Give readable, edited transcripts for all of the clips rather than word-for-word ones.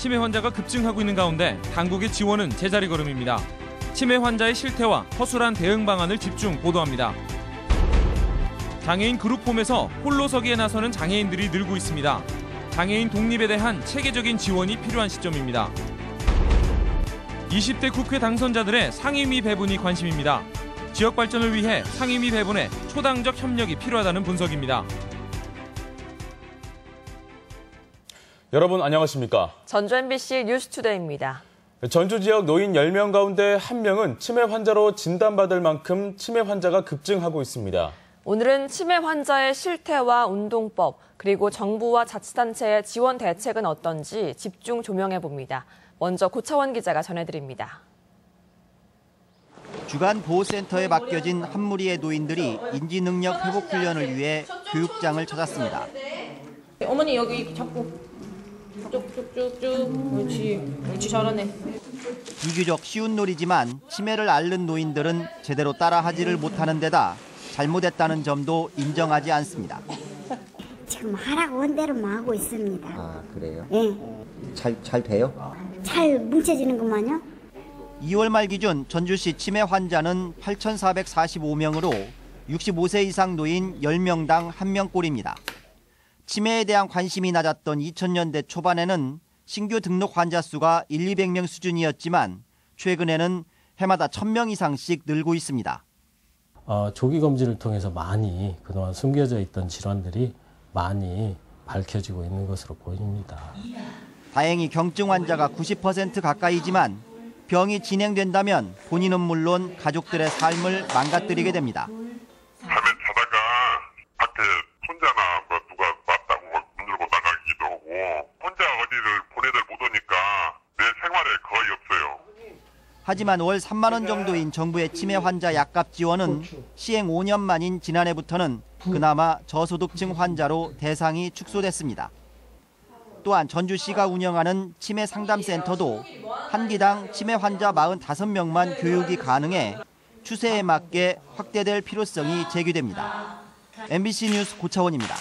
치매 환자가 급증하고 있는 가운데 당국의 지원은 제자리 걸음입니다. 치매 환자의 실태와 허술한 대응 방안을 집중 보도합니다. 장애인 그룹홈에서 홀로 서기에 나서는 장애인들이 늘고 있습니다. 장애인 독립에 대한 체계적인 지원이 필요한 시점입니다. 20대 국회 당선자들의 상임위 배분이 관심입니다. 지역 발전을 위해 상임위 배분에 초당적 협력이 필요하다는 분석입니다. 여러분 안녕하십니까? 전주 MBC 뉴스투데이입니다. 전주 지역 노인 10명 가운데 1명은 치매 환자로 진단받을 만큼 치매 환자가 급증하고 있습니다. 오늘은 치매 환자의 실태와 운동법, 그리고 정부와 자치단체의 지원 대책은 어떤지 집중 조명해봅니다. 먼저 고차원 기자가 전해드립니다. 주간 보호센터에 맡겨진 한 무리의 노인들이 인지능력 회복 훈련을 위해 교육장을 찾았습니다. 어머니 여기 잡고 쭉쭉쭉쭉. 옳지 잘하네. 비교적 쉬운 놀이지만 치매를 앓는 노인들은 제대로 따라하지를 못하는 데다 잘못했다는 점도 인정하지 않습니다. 지금 하라고 한 대로만 하고 있습니다. 아, 그래요? 예. 잘 돼요? 잘 뭉쳐지는 것만요? 2월 말 기준 전주시 치매 환자는 8,445명으로 65세 이상 노인 10명당 1명꼴입니다. 치매에 대한 관심이 낮았던 2000년대 초반에는 신규 등록 환자 수가 200명 수준이었지만 최근에는 해마다 1000명 이상씩 늘고 있습니다. 조기 검진을 통해서 많이 그동안 숨겨져 있던 질환들이 많이 밝혀지고 있는 것으로 보입니다. 다행히 경증 환자가 90% 가까이지만 병이 진행된다면 본인은 물론 가족들의 삶을 망가뜨리게 됩니다. 밤에 자다가 밖에 손자나 누가 왔다고 문 열고 나가기도 하고 혼자 어디를 보내들 못 오니까 내 생활에 거의 없어요. 하지만 월 3만 원 정도인 정부의 치매 환자 약값 지원은 시행 5년 만인 지난해부터는 그나마 저소득층 환자로 대상이 축소됐습니다. 또한 전주시가 운영하는 치매 상담센터도 한 기당 치매 환자 45명만 교육이 가능해 추세에 맞게 확대될 필요성이 제기됩니다. MBC 뉴스 고차원입니다.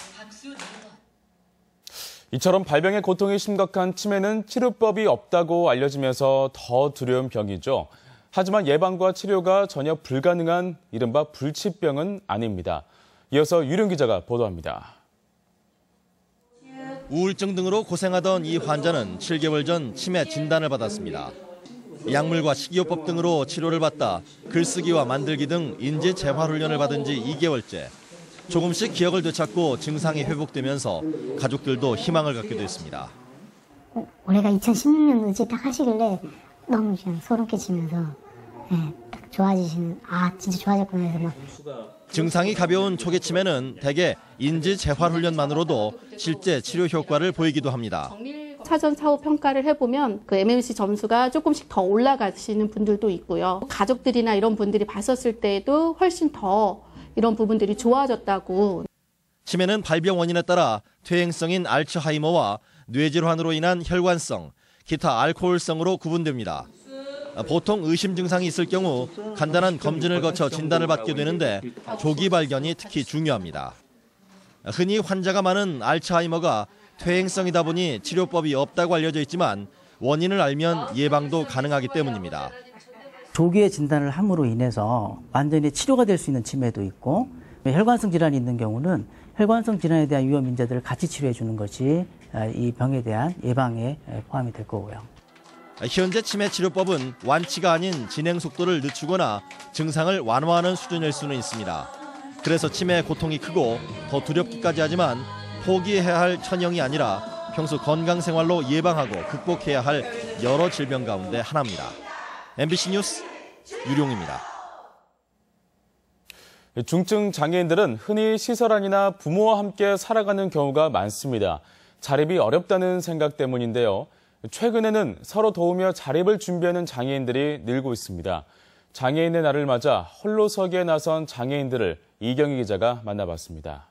이처럼 발병의 고통이 심각한 치매는 치료법이 없다고 알려지면서 더 두려운 병이죠. 하지만 예방과 치료가 전혀 불가능한 이른바 불치병은 아닙니다. 이어서 유룡 기자가 보도합니다. 우울증 등으로 고생하던 이 환자는 7개월 전 치매 진단을 받았습니다. 약물과 식이요법 등으로 치료를 받다 글쓰기와 만들기 등 인지 재활 훈련을 받은 지 2개월째. 조금씩 기억을 되찾고 증상이 회복되면서 가족들도 희망을 갖게 됐습니다. 올해가 2016년도에 딱 하시길래 너무 그냥 소름 끼치면서 딱 좋아지시는, 진짜 좋아졌구나 해서 막. 증상이 가벼운 초기 치매는 대개 인지 재활 훈련만으로도 실제 치료 효과를 보이기도 합니다. 사전 사후 평가를 해보면 그 MMC 점수가 조금씩 더 올라가시는 분들도 있고요. 가족들이나 이런 분들이 봤었을 때에도 훨씬 더 이런 부분들이 좋아졌다고. 치매는 발병 원인에 따라 퇴행성인 알츠하이머와 뇌질환으로 인한 혈관성, 기타 알코올성으로 구분됩니다. 보통 의심 증상이 있을 경우 간단한 검진을 거쳐 진단을 받게 되는데 조기 발견이 특히 중요합니다. 흔히 환자가 많은 알츠하이머가 퇴행성이다 보니 치료법이 없다고 알려져 있지만 원인을 알면 예방도 가능하기 때문입니다. 조기에 진단을 함으로 인해서 완전히 치료가 될 수 있는 치매도 있고 혈관성 질환이 있는 경우는 혈관성 질환에 대한 위험 인자들을 같이 치료해 주는 것이 이 병에 대한 예방에 포함이 될 거고요. 현재 치매 치료법은 완치가 아닌 진행 속도를 늦추거나 증상을 완화하는 수준일 수는 있습니다. 그래서 치매의 고통이 크고 더 두렵기까지 하지만 포기해야 할 천형이 아니라 평소 건강 생활로 예방하고 극복해야 할 여러 질병 가운데 하나입니다. MBC 뉴스 유룡입니다. 중증 장애인들은 흔히 시설 안이나 부모와 함께 살아가는 경우가 많습니다. 자립이 어렵다는 생각 때문인데요. 최근에는 서로 도우며 자립을 준비하는 장애인들이 늘고 있습니다. 장애인의 날을 맞아 홀로 서기에 나선 장애인들을 이경희 기자가 만나봤습니다.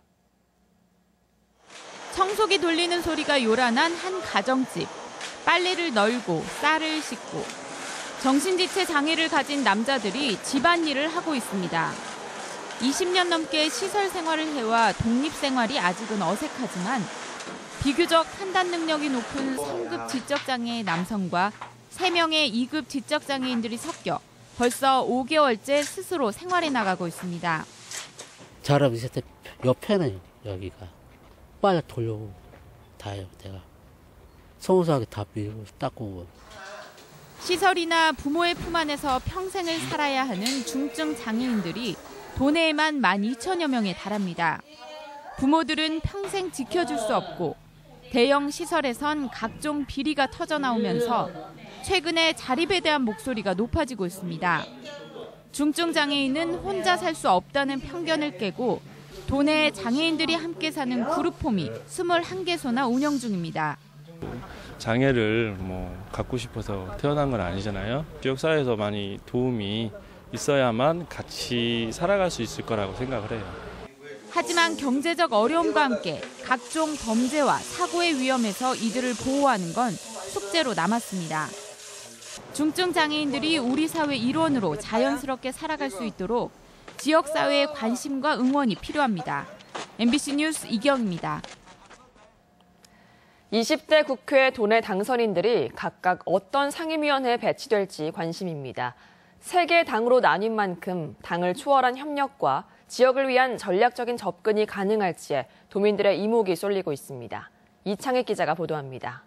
청소기 돌리는 소리가 요란한 한 가정집. 빨래를 널고 쌀을 씻고 정신지체 장애를 가진 남자들이 집안일을 하고 있습니다. 20년 넘게 시설 생활을 해와 독립생활이 아직은 어색하지만 비교적 판단 능력이 높은 3급 지적장애의 남성과 3명의 2급 지적장애인들이 섞여 벌써 5개월째 스스로 생활해 나가고 있습니다. 저럼 있을 때 옆에는 여기가 빨리 돌려고 다 해요. 내가 성우사하게 다 밀고 닦고. 시설이나 부모의 품 안에서 평생을 살아야 하는 중증 장애인들이 도내에만 12,000여 명에 달합니다. 부모들은 평생 지켜줄 수 없고 대형 시설에선 각종 비리가 터져나오면서 최근에 자립에 대한 목소리가 높아지고 있습니다. 중증 장애인은 혼자 살 수 없다는 편견을 깨고 도내 장애인들이 함께 사는 그룹홈이 21개소나 운영 중입니다. 장애를 갖고 싶어서 태어난 건 아니잖아요. 지역사회에서 많이 도움이 있어야만 같이 살아갈 수 있을 거라고 생각을 해요. 하지만 경제적 어려움과 함께 각종 범죄와 사고의 위험에서 이들을 보호하는 건 숙제로 남았습니다. 중증 장애인들이 우리 사회 일원으로 자연스럽게 살아갈 수 있도록 지역사회의 관심과 응원이 필요합니다. MBC 뉴스 이경입니다. 20대 국회 도내 당선인들이 각각 어떤 상임위원회에 배치될지 관심입니다. 3개 당으로 나뉜 만큼 당을 초월한 협력과 지역을 위한 전략적인 접근이 가능할지에 도민들의 이목이 쏠리고 있습니다. 이창익 기자가 보도합니다.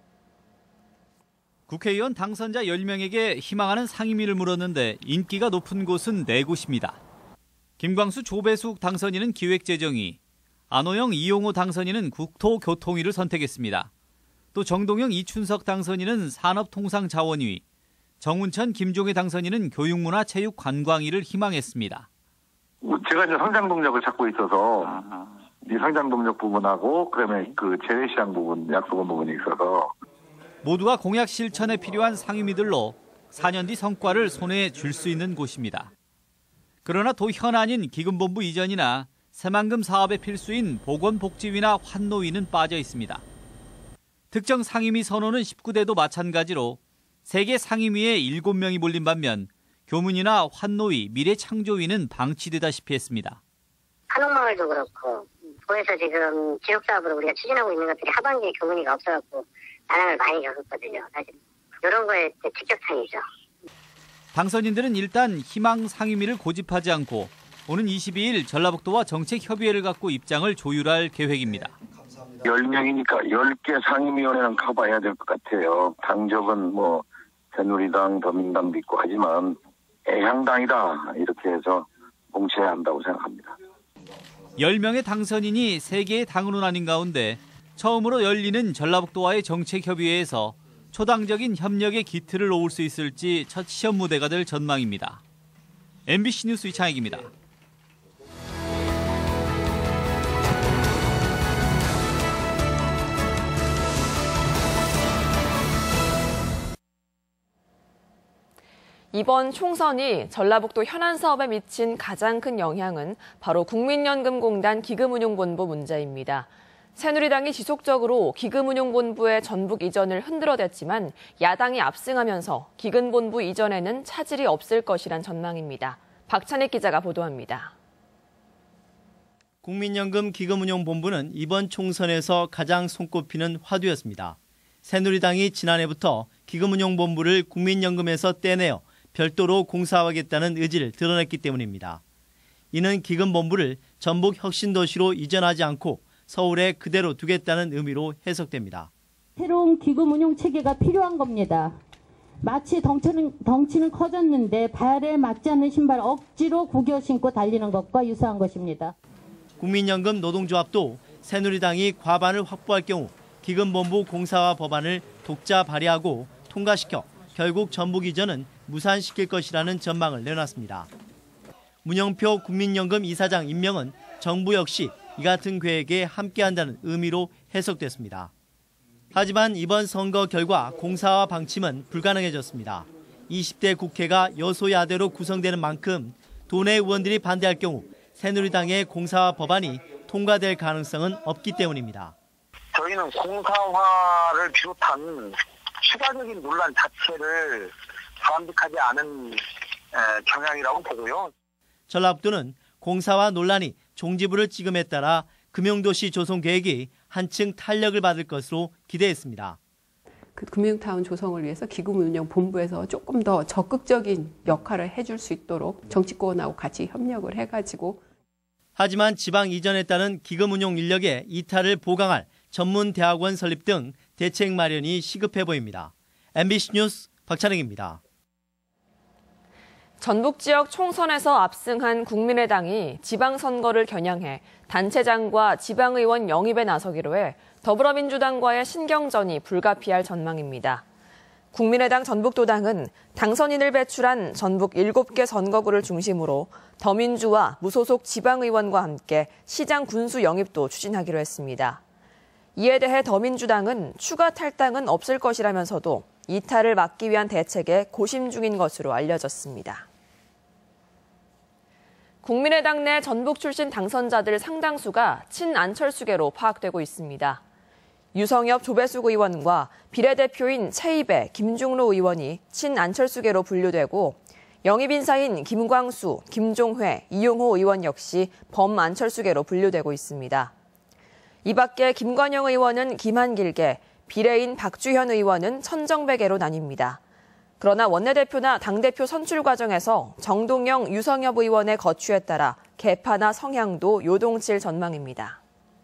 국회의원 당선자 10명에게 희망하는 상임위를 물었는데 인기가 높은 곳은 4곳입니다. 김광수 조배숙 당선인은 기획재정위, 안호영 이용호 당선인은 국토교통위를 선택했습니다. 또 정동영 이춘석 당선인은 산업통상자원위, 정운천 김종혜 당선인은 교육문화체육관광위를 희망했습니다. 제가 이제 성장 동력을 찾고 있어서 이 성장 동력 부분하고 그다음에 그 재래시장 부분, 약속원 부분이 있어서 모두가 공약 실천에 필요한 상임위들로 4년 뒤 성과를 손에 쥘 수 있는 곳입니다. 그러나 도 현안인 기금본부 이전이나 새만금 사업의 필수인 보건복지위나 환노위는 빠져 있습니다. 특정 상임위 선호는 19대도 마찬가지로 3개 상임위에 7명이 몰린 반면 교문이나 환노위, 미래창조위는 방치되다시피 했습니다. 한옥마을도 그렇고 도에서 지금 지역사업으로 우리가 추진하고 있는 것들이 하반기에 교문위가 없어갖고 난항을 많이 겪었거든요. 사실 이런 거에 직격탄이죠. 당선인들은 일단 희망 상임위를 고집하지 않고 오는 22일 전라북도와 정책협의회를 갖고 입장을 조율할 계획입니다. 10명이니까 10개 상임위원회는 가봐야 될 것 같아요. 당적은 새누리당, 더민당도 있고 하지만 애향당이다 이렇게 해서 뭉쳐야 한다고 생각합니다. 10명의 당선인이 3개의 당으로 나뉜 가운데 처음으로 열리는 전라북도와의 정책협의회에서 초당적인 협력의 기틀을 놓을 수 있을지 첫 시험 무대가 될 전망입니다. MBC 뉴스 이창익입니다. 이번 총선이 전라북도 현안 사업에 미친 가장 큰 영향은 바로 국민연금공단 기금운용본부 문제입니다. 새누리당이 지속적으로 기금운용본부의 전북 이전을 흔들어댔지만 야당이 압승하면서 기금본부 이전에는 차질이 없을 것이란 전망입니다. 박찬익 기자가 보도합니다. 국민연금 기금운용본부는 이번 총선에서 가장 손꼽히는 화두였습니다. 새누리당이 지난해부터 기금운용본부를 국민연금에서 떼내어 별도로 공사하겠다는 의지를 드러냈기 때문입니다. 이는 기금본부를 전북 혁신도시로 이전하지 않고 서울에 그대로 두겠다는 의미로 해석됩니다. 새로운 기금운용 체계가 필요한 겁니다. 마치 덩치는 커졌는데 발에 맞지 않는 신발 억지로 구겨 신고 달리는 것과 유사한 것입니다. 국민연금 노동조합도 새누리당이 과반을 확보할 경우 기금본부 공사화 법안을 독자 발의하고 통과시켜 결국 전북 이전은 무산시킬 것이라는 전망을 내놨습니다. 문영표 국민연금 이사장 임명은 정부 역시 이 같은 계획에 함께한다는 의미로 해석됐습니다. 하지만 이번 선거 결과 공사화 방침은 불가능해졌습니다. 20대 국회가 여소야대로 구성되는 만큼 도내 의원들이 반대할 경우 새누리당의 공사화 법안이 통과될 가능성은 없기 때문입니다. 저희는 공사화를 비롯한 추가적인 논란 자체를 바람직하지 않은 경향이라고 보고요. 전라북도는 공사화 논란이 종지부를 찍음에 따라 금용도시 조성 계획이 한층 탄력을 받을 것으로 기대했습니다. 그 금융타운 조성을 위해서 기금운용본부에서 조금 더 적극적인 역할을 해줄 수 있도록 정치권하고 같이 협력을 해가지고. 하지만 지방 이전에 따른 기금운용 인력의 이탈을 보강할 전문대학원 설립 등 대책 마련이 시급해 보입니다. MBC 뉴스 박찬익입니다. 전북 지역 총선에서 압승한 국민의당이 지방선거를 겨냥해 단체장과 지방의원 영입에 나서기로 해 더불어민주당과의 신경전이 불가피할 전망입니다. 국민의당 전북도당은 당선인을 배출한 전북 7개 선거구를 중심으로 더민주와 무소속 지방의원과 함께 시장 군수 영입도 추진하기로 했습니다. 이에 대해 더민주당은 추가 탈당은 없을 것이라면서도 이탈을 막기 위한 대책에 고심 중인 것으로 알려졌습니다. 국민의당 내 전북 출신 당선자들 상당수가 친안철수계로 파악되고 있습니다. 유성엽 조배숙 의원과 비례대표인 최이배, 김중로 의원이 친안철수계로 분류되고 영입 인사인 김광수, 김종회, 이용호 의원 역시 범안철수계로 분류되고 있습니다. 이 밖에 김관영 의원은 김한길계, 비례인 박주현 의원은 천정배계로 나뉩니다. 그러나 원내대표나 당대표 선출 과정에서 정동영, 유성엽 의원의 거취에 따라 계파나 성향도 요동칠 전망입니다.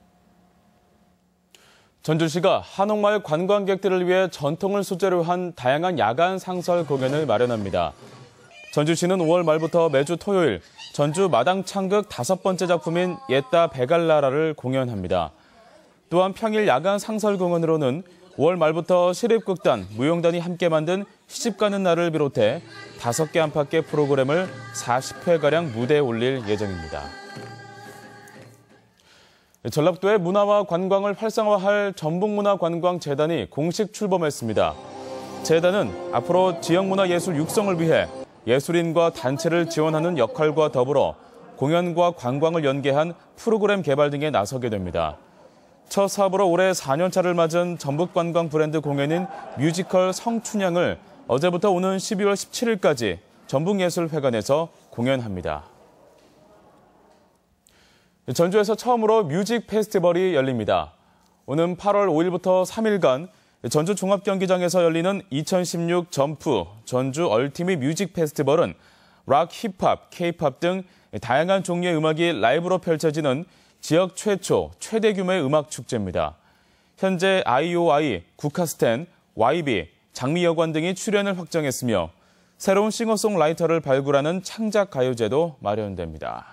전주시가 한옥마을 관광객들을 위해 전통을 소재로 한 다양한 야간 상설 공연을 마련합니다. 전주시는 5월 말부터 매주 토요일 전주 마당창극 5번째 작품인 옛다 배갈나라를 공연합니다. 또한 평일 야간 상설 공연으로는 5월 말부터 시립극단, 무용단이 함께 만든 시집가는 날을 비롯해 5개 안팎의 프로그램을 40회가량 무대에 올릴 예정입니다. 전라북도의 문화와 관광을 활성화할 전북문화관광재단이 공식 출범했습니다. 재단은 앞으로 지역문화예술 육성을 위해 예술인과 단체를 지원하는 역할과 더불어 공연과 관광을 연계한 프로그램 개발 등에 나서게 됩니다. 첫 사업으로 올해 4년차를 맞은 전북관광 브랜드 공연인 뮤지컬 성춘향을 어제부터 오는 12월 17일까지 전북예술회관에서 공연합니다. 전주에서 처음으로 뮤직 페스티벌이 열립니다. 오는 8월 5일부터 3일간 전주 종합경기장에서 열리는 2016 점프 전주 얼티밋 뮤직 페스티벌은 락, 힙합, 케이팝 등 다양한 종류의 음악이 라이브로 펼쳐지는 지역 최초, 최대 규모의 음악 축제입니다. 현재 IOI, 국카스텐, YB, 장미여관 등이 출연을 확정했으며 새로운 싱어송라이터를 발굴하는 창작가요제도 마련됩니다.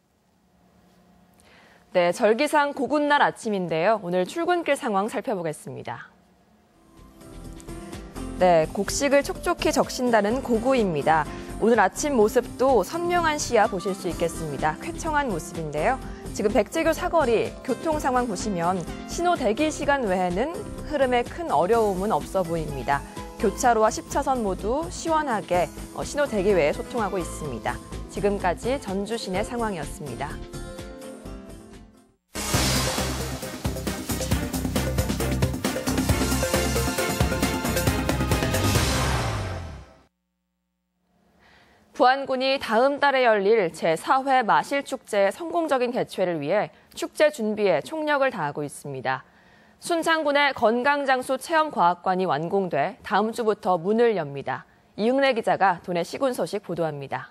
네, 절기상 고군날 아침인데요. 오늘 출근길 상황 살펴보겠습니다. 네, 곡식을 촉촉히 적신다는 고구입니다. 오늘 아침 모습도 선명한 시야 보실 수 있겠습니다. 쾌청한 모습인데요. 지금 백제교 사거리 교통 상황 보시면 신호 대기 시간 외에는 흐름에 큰 어려움은 없어 보입니다. 교차로와 10차선 모두 시원하게 신호 대기 외에 소통하고 있습니다. 지금까지 전주 시내 상황이었습니다. 부안군이 다음 달에 열릴 제4회 마실축제의 성공적인 개최를 위해 축제 준비에 총력을 다하고 있습니다. 순창군의 건강장수 체험과학관이 완공돼 다음 주부터 문을 엽니다. 이흥래 기자가 도내 시군 소식 보도합니다.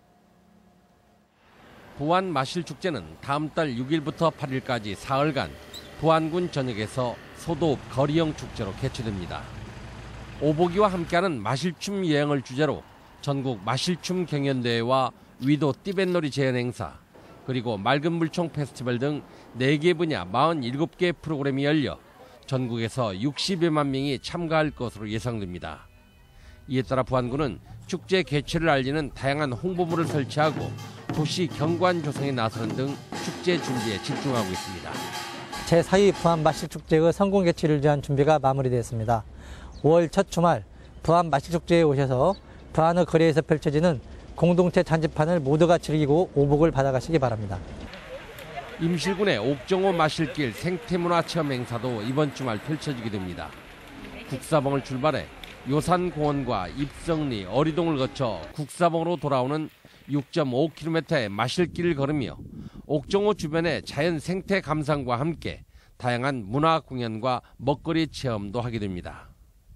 부안 마실축제는 다음 달 6일부터 8일까지 사흘간 부안군 전역에서 소도읍 거리형 축제로 개최됩니다. 오보기와 함께하는 마실춤 여행을 주제로 전국 마실춤 경연대회와 위도 띠뱃놀이 재현 행사, 그리고 맑은 물총 페스티벌 등 4개 분야 47개 프로그램이 열려 전국에서 60여만 명이 참가할 것으로 예상됩니다. 이에 따라 부안군은 축제 개최를 알리는 다양한 홍보물을 설치하고 도시 경관 조성에 나서는 등 축제 준비에 집중하고 있습니다. 제4위 부안 마실축제의 성공 개최를 위한 준비가 마무리되었습니다. 5월 첫 주말 부안 마실축제에 오셔서 부안의 거리에서 펼쳐지는 공동체 잔치판을 모두가 즐기고 오복을 받아가시기 바랍니다. 임실군의 옥정호 마실길 생태문화체험 행사도 이번 주말 펼쳐지게 됩니다. 국사봉을 출발해 요산공원과 입성리, 어리동을 거쳐 국사봉으로 돌아오는 6.5km의 마실길을 걸으며 옥정호 주변의 자연 생태 감상과 함께 다양한 문화 공연과 먹거리 체험도 하게 됩니다.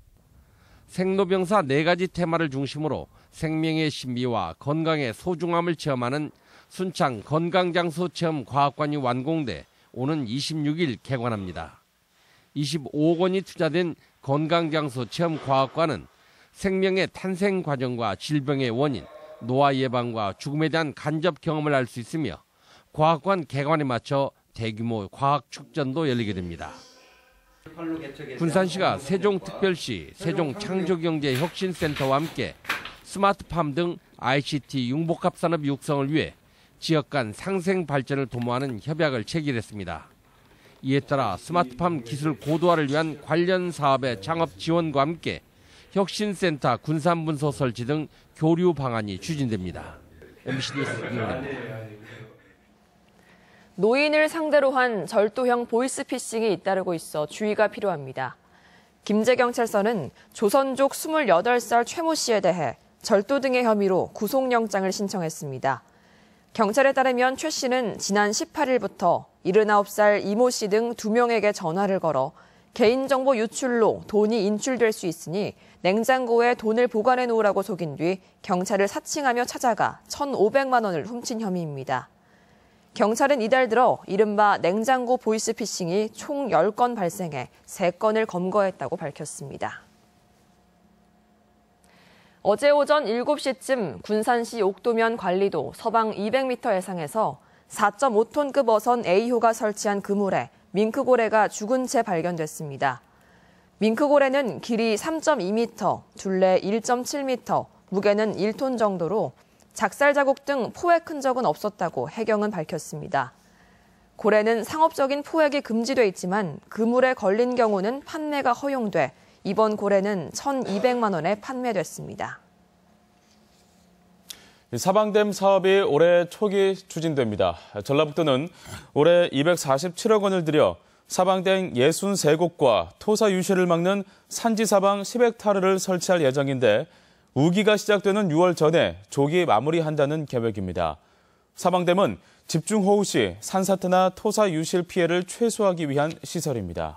생로병사 4가지 테마를 중심으로 생명의 신비와 건강의 소중함을 체험하는 순창 건강장소 체험 과학관이 완공돼 오는 26일 개관합니다. 25억 원이 투자된 건강장소 체험 과학관은 생명의 탄생 과정과 질병의 원인, 노화 예방과 죽음에 대한 간접 경험을 할 수 있으며 과학관 개관에 맞춰 대규모 과학 축전도 열리게 됩니다. 군산시가 세종특별시 세종창조경제혁신센터와 함께 스마트팜 등 ICT 융복합산업 육성을 위해 지역 간 상생 발전을 도모하는 협약을 체결했습니다. 이에 따라 스마트팜 기술 고도화를 위한 관련 사업의 창업 지원과 함께 혁신센터 군산분소 설치 등 교류 방안이 추진됩니다. MBC 뉴스 이은혜입니다. 노인을 상대로 한 절도형 보이스피싱이 잇따르고 있어 주의가 필요합니다. 김제경찰서는 조선족 28살 최모 씨에 대해 절도 등의 혐의로 구속영장을 신청했습니다. 경찰에 따르면 최 씨는 지난 18일부터 79살 이모 씨 등 2명에게 전화를 걸어 개인정보 유출로 돈이 인출될 수 있으니 냉장고에 돈을 보관해 놓으라고 속인 뒤 경찰을 사칭하며 찾아가 1,500만 원을 훔친 혐의입니다. 경찰은 이달 들어 이른바 냉장고 보이스피싱이 총 10건 발생해 3건을 검거했다고 밝혔습니다. 어제 오전 7시쯤 군산시 옥도면 관리도 서방 200m 해상에서 4.5톤급 어선 A호가 설치한 그물에 밍크고래가 죽은 채 발견됐습니다. 밍크고래는 길이 3.2m, 둘레 1.7m, 무게는 1톤 정도로 작살 자국 등 포획 흔적은 없었다고 해경은 밝혔습니다. 고래는 상업적인 포획이 금지돼 있지만 그물에 걸린 경우는 판매가 허용돼 이번 고래는 1,200만 원에 판매됐습니다. 사방댐 사업이 올해 초기 추진됩니다. 전라북도는 올해 247억 원을 들여 사방댐 63곳과 토사 유실을 막는 산지사방 10헥타르를 설치할 예정인데 우기가 시작되는 6월 전에 조기 마무리한다는 계획입니다. 사방댐은 집중호우 시 산사태나 토사 유실 피해를 최소화하기 위한 시설입니다.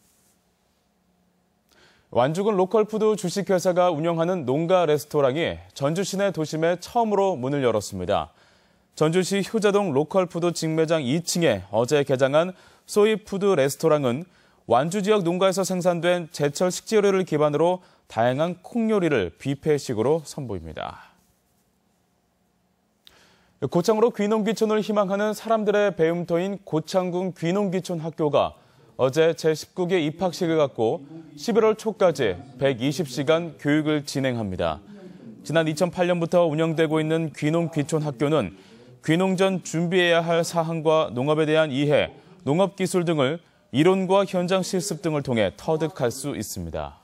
완주군 로컬푸드 주식회사가 운영하는 농가 레스토랑이 전주 시내 도심에 처음으로 문을 열었습니다. 전주시 효자동 로컬푸드 직매장 2층에 어제 개장한 소이푸드 레스토랑은 완주 지역 농가에서 생산된 제철 식재료를 기반으로 다양한 콩요리를 뷔페식으로 선보입니다. 고창으로 귀농귀촌을 희망하는 사람들의 배움터인 고창군 귀농귀촌 학교가 어제 제19기 입학식을 갖고 11월 초까지 120시간 교육을 진행합니다. 지난 2008년부터 운영되고 있는 귀농귀촌 학교는 귀농 전 준비해야 할 사항과 농업에 대한 이해, 농업기술 등을 이론과 현장 실습 등을 통해 터득할 수 있습니다.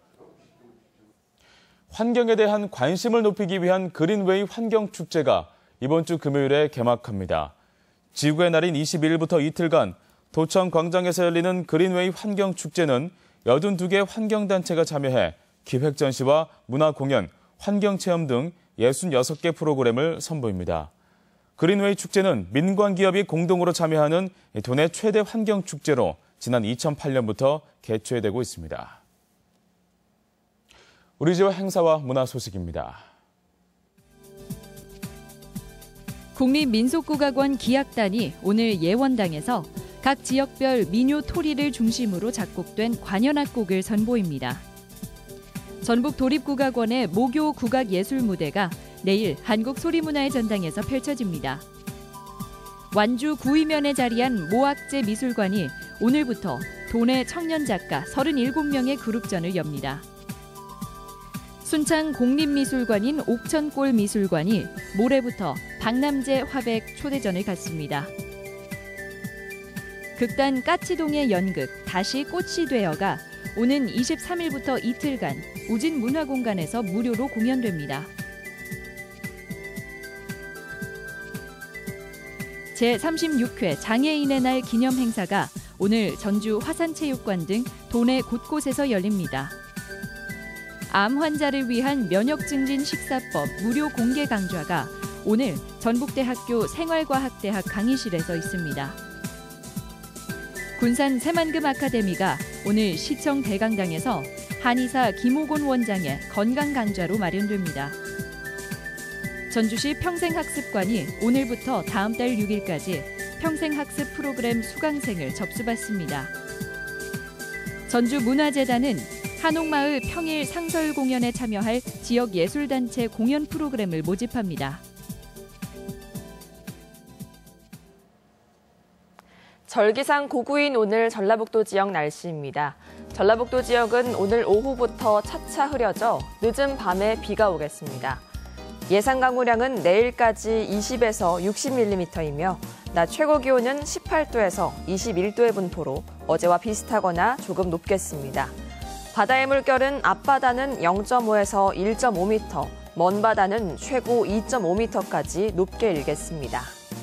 환경에 대한 관심을 높이기 위한 그린웨이 환경축제가 이번 주 금요일에 개막합니다. 지구의 날인 22일부터 이틀간 도청 광장에서 열리는 그린웨이 환경축제는 82개 환경단체가 참여해 기획전시와 문화공연, 환경체험 등 66개 프로그램을 선보입니다. 그린웨이 축제는 민관기업이 공동으로 참여하는 도내 최대 환경축제로 지난 2008년부터 개최되고 있습니다. 우리 지역 행사와 문화 소식입니다. 국립민속국악원 기악단이 오늘 예원당에서 각 지역별 민요 토리를 중심으로 작곡된 관현악곡을 선보입니다. 전북도립국악원의 모교 국악예술무대가 내일 한국소리문화의 전당에서 펼쳐집니다. 완주 구의면에 자리한 모악제 미술관이 오늘부터 도내 청년 작가 37명의 그룹전을 엽니다. 순창 공립미술관인 옥천골 미술관이 모레부터 박남재 화백 초대전을 갖습니다. 극단 까치동의 연극 다시 꽃이 되어가 오는 23일부터 이틀간 우진문화공간에서 무료로 공연됩니다. 제36회 장애인의 날 기념 행사가 오늘 전주 화산체육관 등 도내 곳곳에서 열립니다. 암 환자를 위한 면역 증진 식사법 무료 공개 강좌가 오늘 전북대학교 생활과학대학 강의실에서 있습니다. 군산 새만금 아카데미가 오늘 시청 대강당에서 한의사 김호곤 원장의 건강 강좌로 마련됩니다. 전주시 평생학습관이 오늘부터 다음 달 6일까지 평생학습 프로그램 수강생을 접수받습니다. 전주문화재단은 한옥마을 평일 상설 공연에 참여할 지역 예술단체 공연 프로그램을 모집합니다. 절기상 고구인 오늘 전라북도 지역 날씨입니다. 전라북도 지역은 오늘 오후부터 차차 흐려져 늦은 밤에 비가 오겠습니다. 예상 강우량은 내일까지 20에서 60mm이며 낮 최고 기온은 18도에서 21도의 분포로 어제와 비슷하거나 조금 높겠습니다. 바다의 물결은 앞바다는 0.5에서 1.5m, 먼 바다는 최고 2.5m까지 높게 일겠습니다.